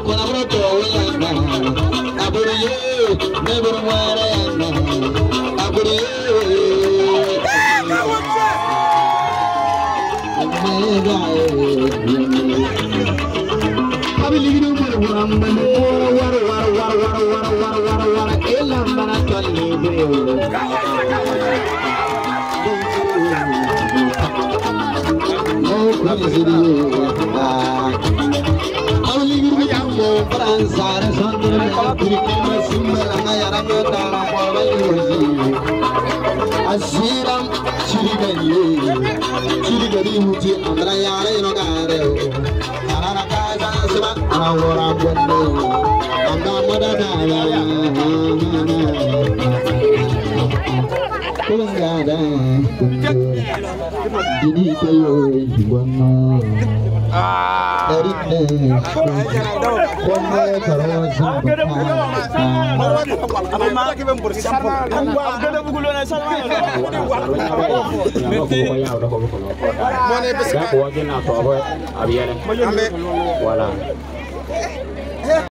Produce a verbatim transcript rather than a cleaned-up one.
Asiram chirigani chirigani muti andra yara inogare arara kaza seba awora bondo anda moda daya kulangada ini kayo bono erikne konne karoz Voilà.